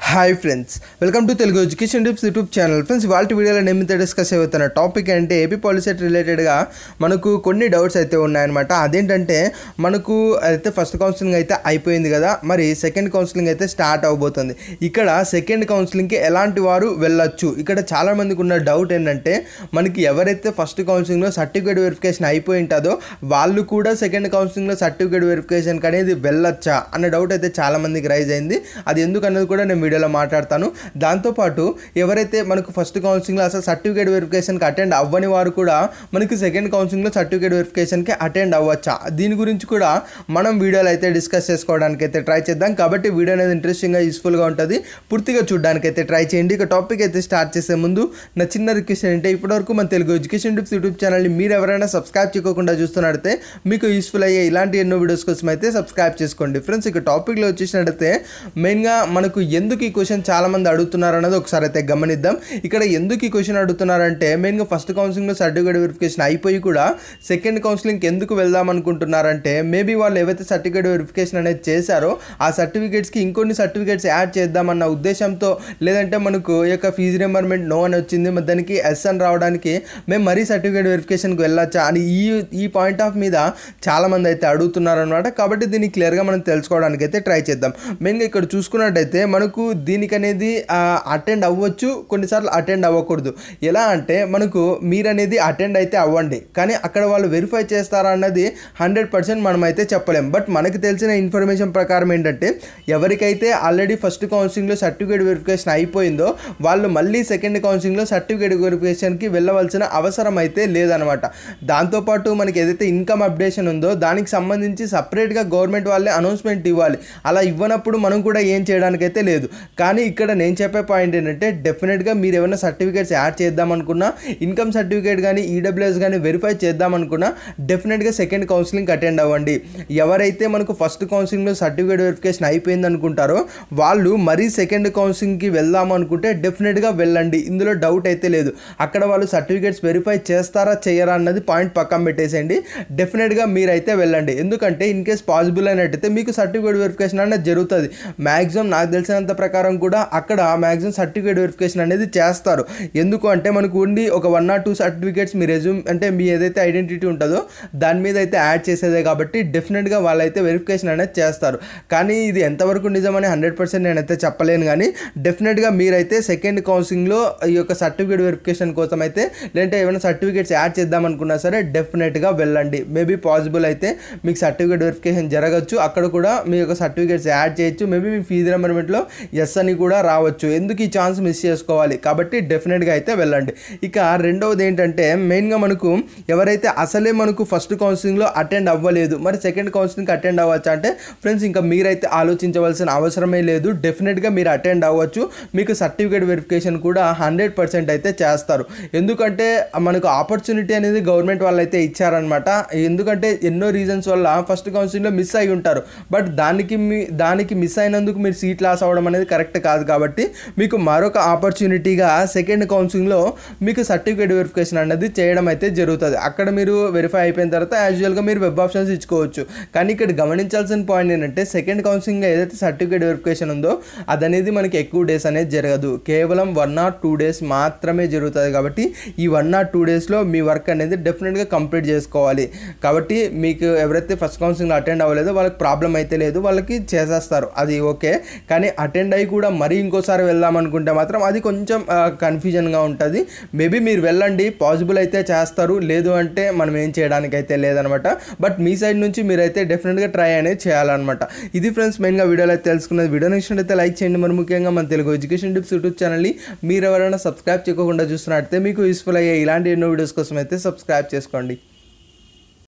Hi friends, welcome to Telugu education tips YouTube channel. Friends, వాళ్ళ వీడియోలో నేను డిస్కస్ అవుతున్న టాపిక్ అంటే ఏపీ పాలిసెట్ రిలేటెడ్గా మనకు కొన్ని డౌట్స్ అయితే ఉన్నాయన్నమాట. అదేంటంటే మనకు అయితే ఫస్ట్ కౌన్సిలింగ్ అయితే అయిపోయింది కదా, మరి సెకండ్ కౌన్సిలింగ్ అయితే స్టార్ట్ అవబోతుంది. ఇక్కడ సెకండ్ కౌన్సిలింగ్కి ఎలాంటి వారు వెళ్ళొచ్చు? ఇక్కడ చాలామందికి ఉన్న డౌట్ ఏంటంటే మనకి ఎవరైతే ఫస్ట్ కౌన్సిలింగ్లో సర్టిఫికేట్ వెరిఫికేషన్ అయిపోయి ఉంటుందో వాళ్ళు కూడా సెకండ్ కౌన్సిలింగ్లో సర్టిఫికేట్ వెరిఫికేషన్కి అనేది వెళ్ళొచ్చా అన్న డౌట్ అయితే చాలామందికి రైజ్ అయింది. అది ఎందుకు అన్నది కూడా నేను వీడియోలో మాట్లాడతాను. దాంతోపాటు ఎవరైతే మనకు ఫస్ట్ కౌన్సిలింగ్లో అసలు సర్టిఫికేట్ వెరిఫికేషన్కి అటెండ్ అవ్వని వారు కూడా మనకి సెకండ్ కౌన్సిలింగ్లో సర్టిఫికేట్ వెరిఫికేషన్కి అటెండ్ అవ్వచ్చా, దీని గురించి కూడా మనం వీడియోలో అయితే డిస్కస్ చేసుకోవడానికి అయితే ట్రై చేద్దాం. కాబట్టి వీడియో అనేది ఇంట్రెస్టింగ్గా యూస్ఫుల్గా ఉంటుంది, పూర్తిగా చూడడానికి అయితే ట్రై చేయండి. ఇక టాపిక్ అయితే స్టార్ట్ చేసే ముందు నా చిన్న రిక్వెస్ట్ ఏంటంటే ఇప్పటివరకు మన తెలుగు ఎడ్యుకేషన్ టిప్స్ యూట్యూబ్ ఛానల్ని మీరు ఎవరైనా సబ్స్క్రైబ్ చేయకుండా చూస్తున్నట్టయితే మీకు యూస్ఫుల్ అయ్యే ఇలాంటి ఎన్నో వీడియోస్ కోసం అయితే సబ్స్క్రైబ్ చేసుకోండి. ఫ్రెండ్స్, ఇక టాపిక్లో వచ్చేసినట్టయితే మెయిన్గా మనకు ఎందుకు ఈ క్వశ్చన్ చాలామంది అడుగుతున్నారు అన్నది ఒకసారి అయితే గమనిద్దాం. ఇక్కడ ఎందుకు ఈ క్వశ్చన్ అడుగుతున్నారంటే మెయిన్గా ఫస్ట్ కౌన్సిలింగ్లో సర్టిఫికేట్ వెరిఫికేషన్ అయిపోయి కూడా సెకండ్ కౌన్సిలింగ్కి ఎందుకు వెళ్దాం అనుకుంటున్నారంటే మేబీ వాళ్ళు ఏవైతే సర్టిఫికేట్ వెరిఫికేషన్ అనేది చేశారో ఆ సర్టిఫికేట్స్కి ఇంకొన్ని సర్టిఫికేట్స్ యాడ్ చేద్దామన్న ఉద్దేశంతో, లేదంటే మనకు ఈ యొక్క ఫీజు రింబర్స్మెంట్ నో అని వచ్చింది, మరి దానికి ఎస్ అని రావడానికి మేము మరీ సర్టిఫికేట్ వెరిఫికేషన్కి వెళ్ళొచ్చా అని ఈ పాయింట్ ఆఫ్ మీద చాలామంది అయితే అడుగుతున్నారు అనమాట. కాబట్టి దీన్ని క్లియర్గా మనం తెలుసుకోవడానికి అయితే ట్రై చేద్దాం. మెయిన్గా ఇక్కడ చూసుకున్నట్టయితే మనకు దీనికి అనేది అటెండ్ అవ్వచ్చు, కొన్నిసార్లు అటెండ్ అవ్వకూడదు. ఎలా అంటే మనకు మీరు అనేది అటెండ్ అయితే అవ్వండి, కానీ అక్కడ వాళ్ళు వెరిఫై చేస్తారా అన్నది 100% మనం అయితే చెప్పలేం. బట్ మనకు తెలిసిన ఇన్ఫర్మేషన్ ప్రకారం ఏంటంటే ఎవరికైతే ఆల్రెడీ ఫస్ట్ కౌన్సిలింగ్లో సర్టిఫికేట్ వెరిఫికేషన్ అయిపోయిందో వాళ్ళు మళ్ళీ సెకండ్ కౌన్సిలింగ్లో సర్టిఫికేట్ వెరిఫికేషన్కి వెళ్ళవలసిన అవసరం అయితే లేదనమాట. దాంతోపాటు మనకి ఏదైతే ఇన్కమ్ అప్డేషన్ ఉందో దానికి సంబంధించి సపరేట్గా గవర్నమెంట్ వాళ్ళే అనౌన్స్మెంట్ ఇవ్వాలి. అలా ఇవ్వనప్పుడు మనం కూడా ఏం చేయడానికైతే లేదు. కానీ ఇక్కడ నేను చెప్పే పాయింట్ ఏంటంటే డెఫినెట్గా మీరు ఏమైనా సర్టిఫికేట్స్ యాడ్ చేద్దామనుకున్నా, ఇన్కమ్ సర్టిఫికేట్ కానీ ఈడబ్ల్యూఎస్ కానీ వెరిఫై చేద్దామనుకున్నా డెఫినెట్గా సెకండ్ కౌన్సిలింగ్ అటెండ్ అవ్వండి. ఎవరైతే మనకు ఫస్ట్ కౌన్సిలింగ్లో సర్టిఫికేట్ వెరిఫికేషన్ అయిపోయింది అనుకుంటారో వాళ్ళు మరీ సెకండ్ కౌన్సిలింగ్కి వెళ్దాం అనుకుంటే డెఫినెట్గా వెళ్ళండి, ఇందులో డౌట్ అయితే లేదు. అక్కడ వాళ్ళు సర్టిఫికేట్స్ వెరిఫై చేస్తారా చేయరా అన్నది పాయింట్ పక్కన పెట్టేసేయండి. డెఫినెట్గా మీరైతే వెళ్ళండి, ఎందుకంటే ఇన్ కేస్ పాసిబుల్ అయినట్టయితే మీకు సర్టిఫికేట్ వెరిఫికేషన్ అనేది జరుగుతుంది. మ్యాక్సిమం నాకు తెలిసినంత ప్రకారం కూడా అక్కడ మ్యాక్సిమం సర్టిఫికేట్ వెరిఫికేషన్ అనేది చేస్తారు. ఎందుకు అంటే మనకు ఉండి ఒక 1 or 2 సర్టిఫికేట్స్ మీ రెజ్యూమ్ అంటే మీ ఏదైతే ఐడెంటిటీ ఉంటుందో దాని మీద అయితే యాడ్ చేసేదే, కాబట్టి డెఫినెట్గా వాళ్ళైతే వెరిఫికేషన్ అనేది చేస్తారు. కానీ ఇది ఎంతవరకు నిజమని 100% నేనైతే చెప్పలేను. కానీ డెఫినెట్గా మీరైతే సెకండ్ కౌన్సిలింగ్లో ఈ యొక్క సర్టిఫికేట్ వెరిఫికేషన్ కోసం అయితే, లేదంటే ఏమైనా సర్టిఫికేట్స్ యాడ్ చేద్దామనుకున్నా సరే డెఫినెట్గా వెళ్ళండి. మేబీ పాసిబుల్ అయితే మీకు సర్టిఫికేట్ వెరిఫికేషన్ జరగచ్చు, అక్కడ కూడా మీ యొక్క సర్టిఫికేట్స్ యాడ్ చేయొచ్చు. మేబీ మీ ఫీజు రింబర్స్మెంట్లో ఎస్ అని కూడా రావచ్చు. ఎందుకు ఈ ఛాన్స్ మిస్ చేసుకోవాలి? కాబట్టి డెఫినెట్గా అయితే వెళ్ళండి. ఇక రెండవది ఏంటంటే మెయిన్గా మనకు ఎవరైతే అసలే మనకు ఫస్ట్ కౌన్సిలింగ్లో అటెండ్ అవ్వలేదు, మరి సెకండ్ కౌన్సిలింగ్కి అటెండ్ అవ్వచ్చా అంటే ఫ్రెండ్స్ ఇంకా మీరైతే ఆలోచించవలసిన అవసరమే లేదు. డెఫినెట్గా మీరు అటెండ్ అవ్వచ్చు. మీకు సర్టిఫికేట్ వెరిఫికేషన్ కూడా 100% అయితే చేస్తారు. ఎందుకంటే మనకు ఆపర్చునిటీ అనేది గవర్నమెంట్ వాళ్ళు అయితే ఇచ్చారనమాట. ఎందుకంటే ఎన్నో రీజన్స్ వల్ల ఫస్ట్ కౌన్సిలింగ్లో మిస్ అయి ఉంటారు. బట్ దానికి మిస్ అయినందుకు మీరు సీట్ లాస్ అవ్వడం అనేది కరెక్ట్ కాదు. కాబట్టి మీకు మరొక ఆపర్చునిటీగా సెకండ్ కౌన్సిలింగ్లో మీకు సర్టిఫికేట్ వెరిఫికేషన్ అనేది చేయడం అయితే జరుగుతుంది. అక్కడ మీరు వెరిఫై అయిపోయిన తర్వాత యాజువల్గా మీరు వెబ్ ఆప్షన్స్ ఇచ్చుకోవచ్చు. కానీ ఇక్కడ గమనించాల్సిన పాయింట్ ఏంటంటే సెకండ్ కౌన్సిలింగ్ ఏదైతే సర్టిఫికేట్ వెరిఫికేషన్ ఉందో అదనేది మనకి ఎక్కువ డేస్ అనేది జరగదు, కేవలం 1 or 2 days మాత్రమే జరుగుతుంది. కాబట్టి ఈ 1 or 2 daysలో మీ వర్క్ అనేది డెఫినెట్గా కంప్లీట్ చేసుకోవాలి. కాబట్టి మీకు ఎవరైతే ఫస్ట్ కౌన్సిలింగ్లో అటెండ్ అవ్వలేదో వాళ్ళకి ప్రాబ్లం అయితే లేదు, వాళ్ళకి చేసేస్తారు, అది ఓకే. కానీ అటెండ్ అయ్యి కూడా మరీ ఇంకోసారి వెళ్దాం అనుకుంటే మాత్రం అది కొంచెం కన్ఫ్యూజన్గా ఉంటుంది. మేబీ మీరు వెళ్ళండి, పాసిబుల్ అయితే చేస్తారు, లేదు అంటే మనం ఏం చేయడానికి అయితే లేదనమాట. బట్ మీ సైడ్ నుంచి మీరైతే డెఫినెట్గా ట్రై అనేది చేయాలన్నమాట. ఇది ఫ్రెండ్స్ మెయిన్గా వీడియోలో అయితే తెలుసుకున్నది. వీడియో నచ్చినట్లయితే లైక్ చేయండి. మరి ముఖ్యంగా మన తెలుగు ఎడ్యుకేషన్ టిప్స్ యూట్యూబ్ ఛానల్ని మీరు ఎవరైనా సబ్స్క్రైబ్ చేయకుండా చూస్తున్నట్టయితే మీకు యూస్ఫుల్ అయ్యే ఇలాంటి ఎన్నో వీడియోస్ కోసం అయితే సబ్స్క్రైబ్ చేసుకోండి.